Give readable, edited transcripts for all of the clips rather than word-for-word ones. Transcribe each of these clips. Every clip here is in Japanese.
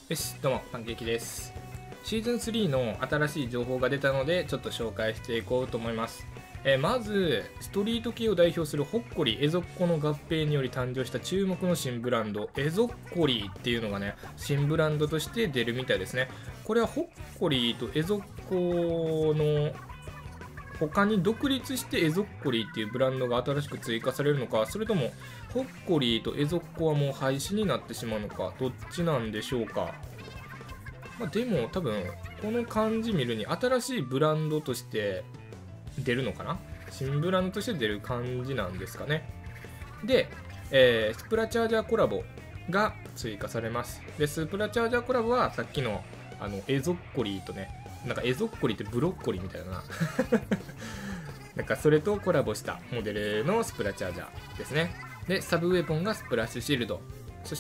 よし、どうも、パンケーキです。シーズン3の新しい情報が出たので、ちょっと紹介していこうと思います。まず、ストリート系を代表するホッコリ、エゾッコの合併により誕生した注目の新ブランド、エゾッコリっていうのがね、新ブランドとして出るみたいですね。これはホッコリとエゾッコの他に独立してエゾッコリーっていうブランドが新しく追加されるのか、それともホッコリーとエゾッコはもう廃止になってしまうのか、どっちなんでしょうか。でも多分この感じ見るに新しいブランドとして出るのかな、新ブランドとして出る感じなんですかね。で、スプラチャージャーコラボが追加されます。でスプラチャージャーコラボはさっきのエゾッコリーとね、なんかエゾッコリーってブロッコリーみたいだななんかそれとコラボしたモデルのスプラチャージャーですね。でサブウェポンがスプラッシュシールド、そして、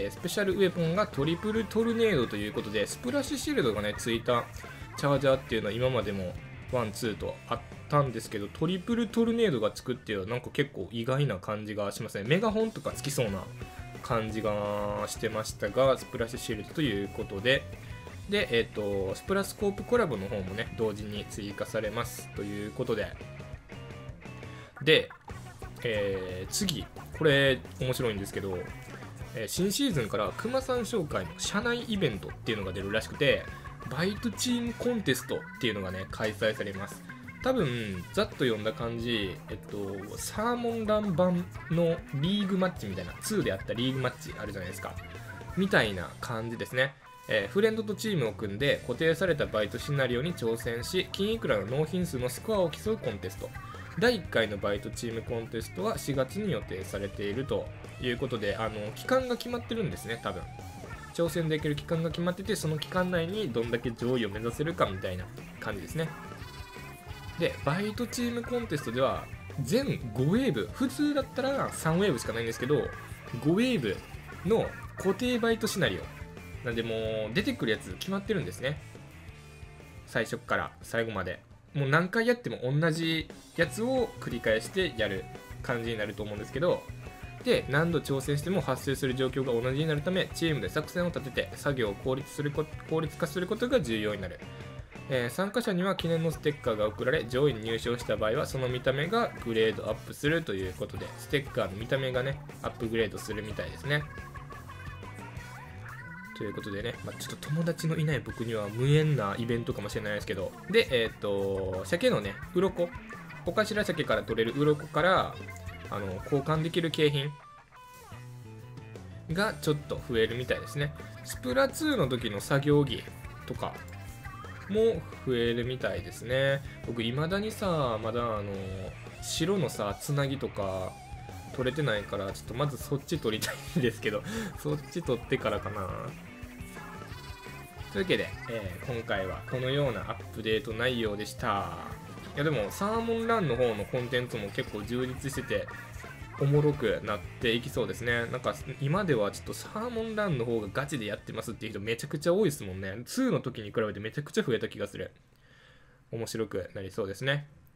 スペシャルウェポンがトリプルトルネードということで、スプラッシュシールドがねついたチャージャーっていうのは今までも1、2とあったんですけど、トリプルトルネードがつくっていうのはなんか結構意外な感じがしますね。メガホンとかつきそうな感じがしてましたが、スプラッシュシールドということで、で、スプラスコープコラボの方もね同時に追加されますということで、で、次これ面白いんですけど、新シーズンからクマさん紹介の社内イベントっていうのが出るらしくて、バイトチームコンテストっていうのがね開催されます。多分ざっと読んだ感じ、サーモンラン版のリーグマッチみたいな、2であったリーグマッチあるじゃないですか、みたいな感じですね。フレンドとチームを組んで固定されたバイトシナリオに挑戦し、金いくらの納品数のスコアを競うコンテスト。第1回のバイトチームコンテストは4月に予定されているということで、期間が決まってるんですね。多分挑戦できる期間が決まってて、その期間内にどんだけ上位を目指せるかみたいな感じですね。でバイトチームコンテストでは全5ウェーブ、普通だったら3ウェーブしかないんですけど、5ウェーブの固定バイトシナリオなんで、もう出てくるやつ決まってるんですね。最初から最後までもう何回やっても同じやつを繰り返してやる感じになると思うんですけど、で何度挑戦しても発生する状況が同じになるため、チームで作戦を立てて作業を効率化することが重要になる。参加者には記念のステッカーが送られ、上位に入賞した場合はその見た目がグレードアップするということで、ステッカーの見た目がねアップグレードするみたいですね。ということでね、ちょっと友達のいない僕には無縁なイベントかもしれないですけど、で、鮭のね、鱗、おかしら鮭から取れる鱗から交換できる景品がちょっと増えるみたいですね。スプラ2の時の作業着とかも増えるみたいですね。僕いまだにさ、まだ白のさつなぎとか取れてないから、ちょっとまずそっち取りたいんですけどそっち取ってからかな。というわけで、今回はこのようなアップデート内容でした。いやでもサーモンランの方のコンテンツも結構充実してておもろくなっていきそうですね。なんか今ではちょっとサーモンランの方がガチでやってますっていう人めちゃくちゃ多いですもんね。2の時に比べてめちゃくちゃ増えた気がする。面白くなりそうですね。